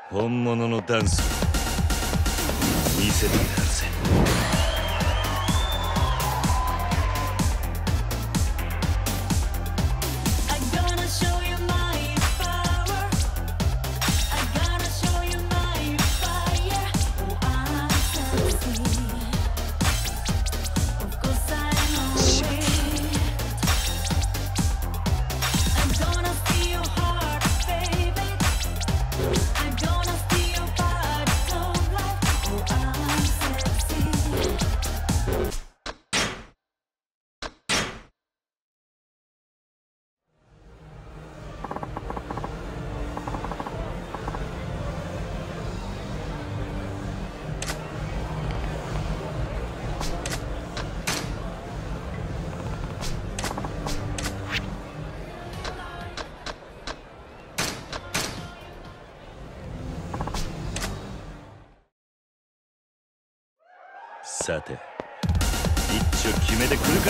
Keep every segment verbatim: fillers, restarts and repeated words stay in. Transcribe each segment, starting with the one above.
本物のダンスを見せてやるぜ。さて一丁決めてくるか。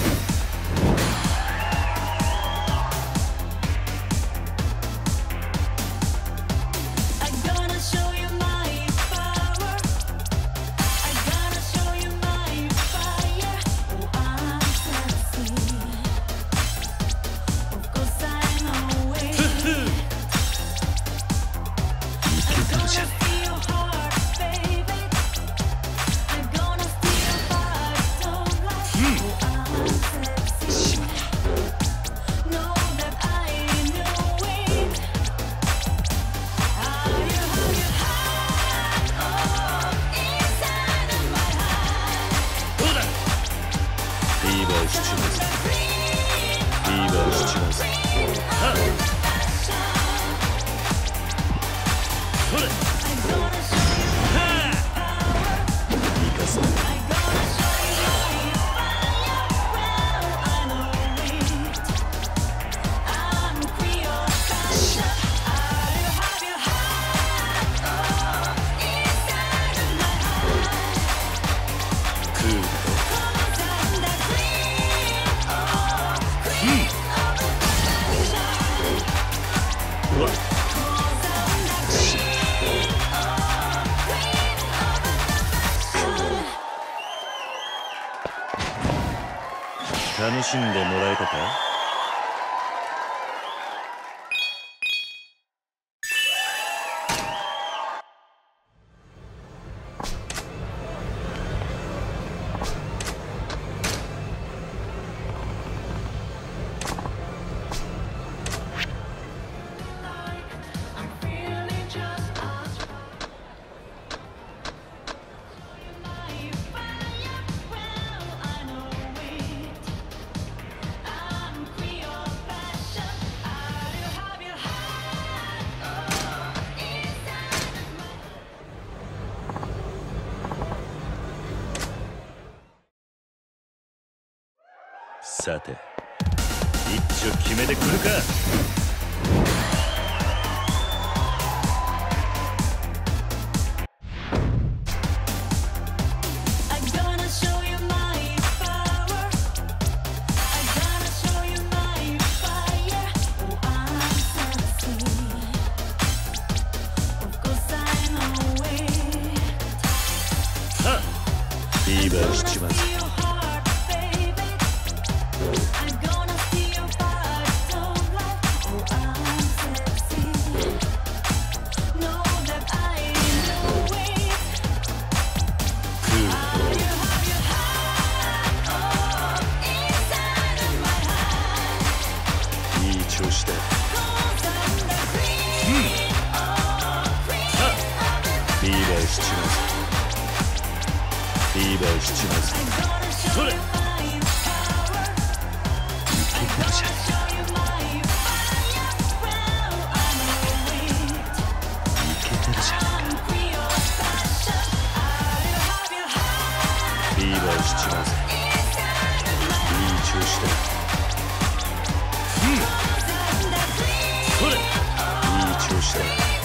楽しんでもらえたか。さて一丁決めてくるか。フィーバーしちまうぜ。調子だ。うん。フィーバーしちまうぜ。フィーバーしちまうぜ。それ。いけてるじゃねえか。いけてるじゃねえか。フィーバーしちまうぜ。いい調子だ。うん。それ。いい調子だ。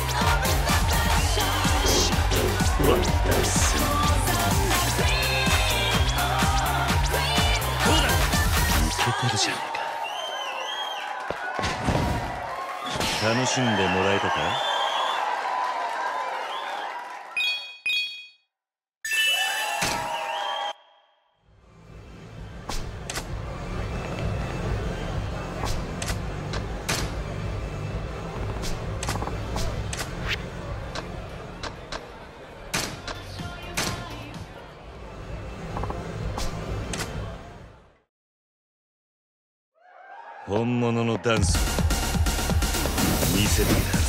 うわっ、大好き。どうだ。いけてるじゃねえか。楽しんでもらえたか。 本物のダンスを見せてやるぜ。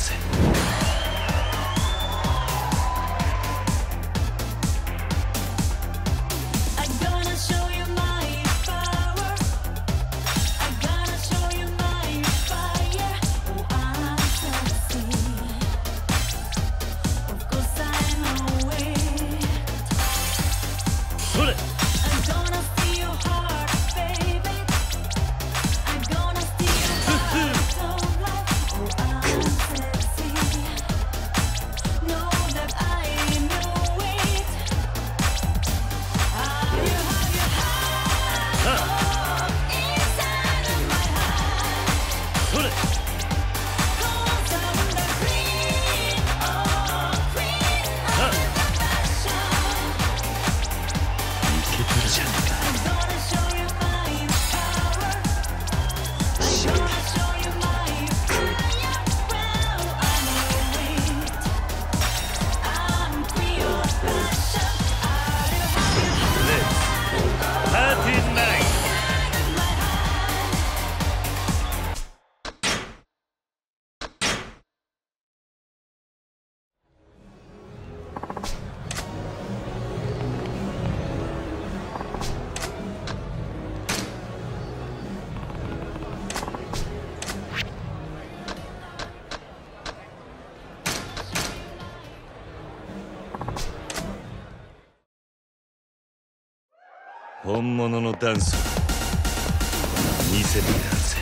本物のダンスを見せてやるぜ。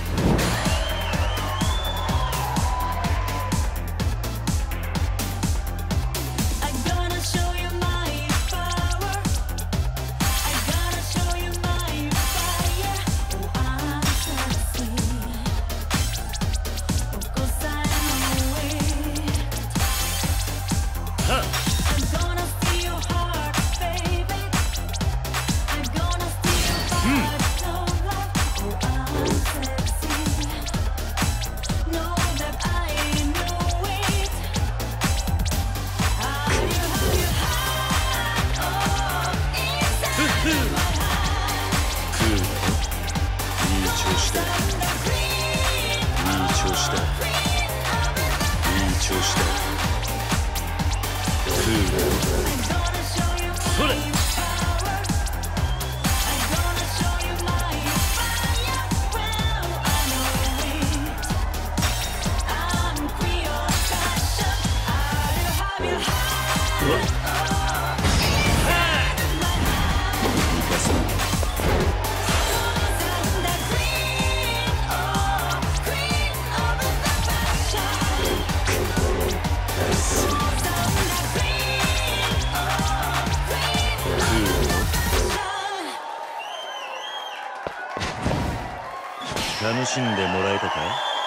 楽しんでもらえたかい？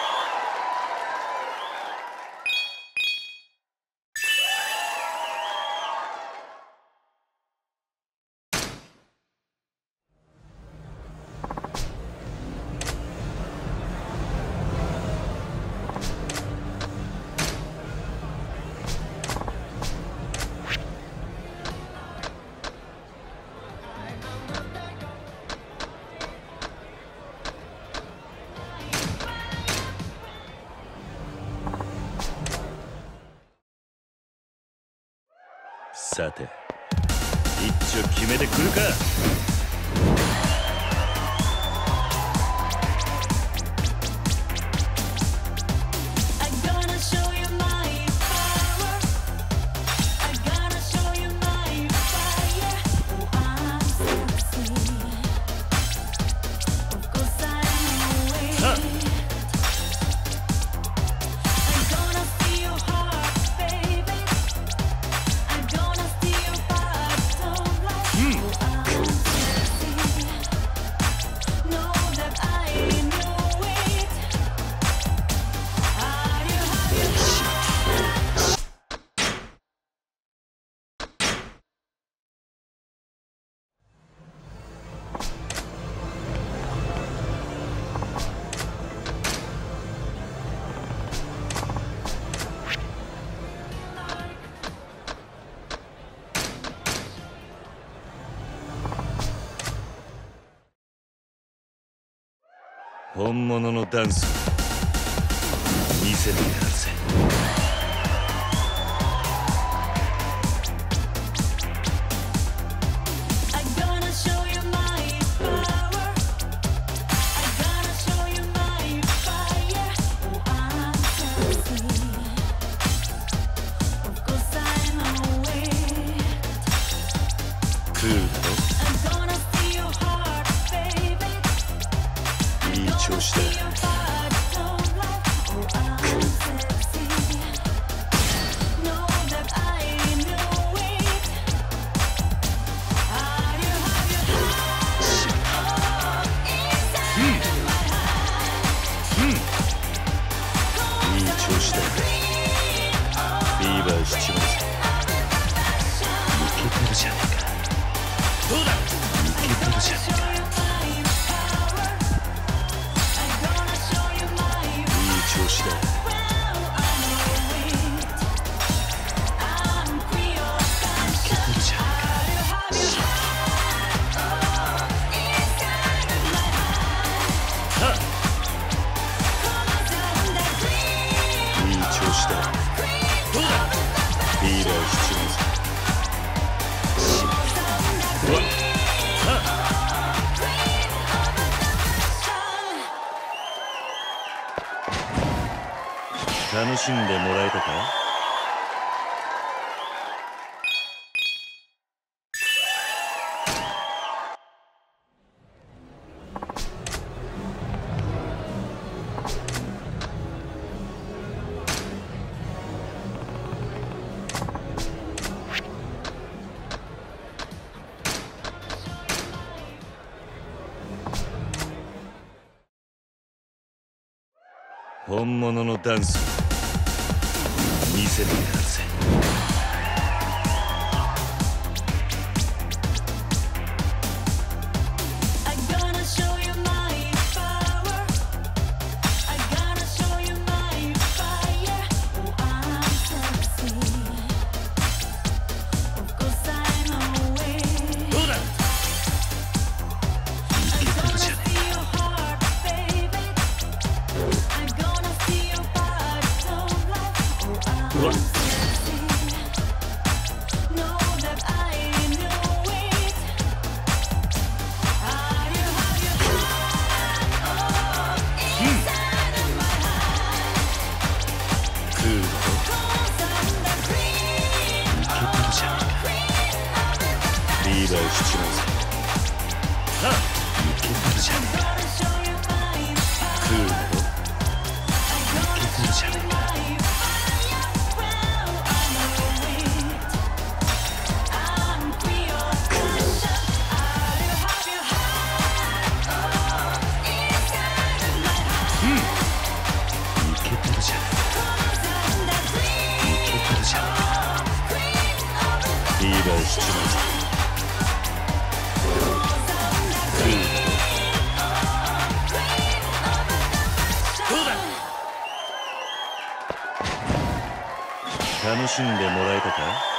さて、一丁決めてくるか。 本物のダンス見せてやるぜ。クールだろ。いい調子だ。ビーバー七番さん、イケてるじゃねえか。どうだ、イケてるじゃねえか。いい調子だ。イケてるじゃねえか。はっ、いい調子だ。どうだ、ビーバー七番さん。うわっ、はっ、楽しんでもらえたか。本物のダンス見せてやるぜ。どうだ、イケてるじゃねえか。うわっ、ビーバー七番さん、はっ、イケてるじゃねえか。クールだろ。イケてるじゃねえか。うん、イケてるじゃねえか。イケてるじゃねえか。ビーバー七番さん、楽しんでもらえたか。